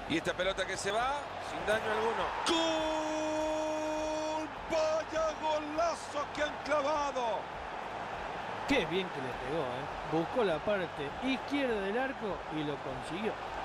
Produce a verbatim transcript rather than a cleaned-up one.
Y esta pelota que se va, sin daño alguno. ¡Gol! ¡Vaya golazo que han clavado! Qué bien que le pegó, ¿eh? Buscó la parte izquierda del arco y lo consiguió.